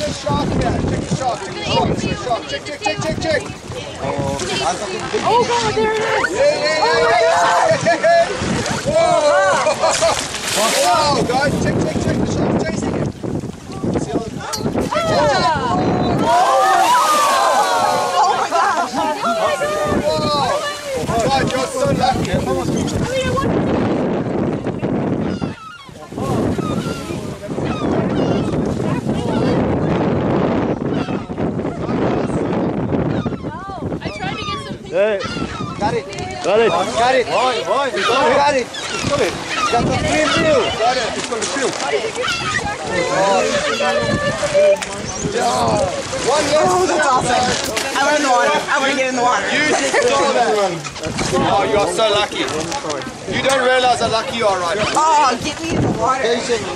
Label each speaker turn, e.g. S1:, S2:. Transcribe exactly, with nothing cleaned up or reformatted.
S1: the shark there. Check the shark. Check the shark. Check the shark. Check, check, check, check, check.
S2: Oh God, there it is!
S1: Yeah, yeah, yeah, yeah. Whoa! Wow, guys, check, check, check. The shark's chasing him. See how check, check, check.
S2: Oh my gosh!
S1: Whoa! God, you're so lucky.
S3: Hey.
S1: Got it.
S3: Got it.
S1: Got it. Boy, boy. Got it. Got it. Got the film view. Got it. It's got the film. Yeah. One less.
S2: Oh, that's awesome. I want in the water. I want to get in the water.
S1: You just saw that. Oh, you are so lucky. You don't realize how lucky you are right now.
S2: Oh, get me in the water.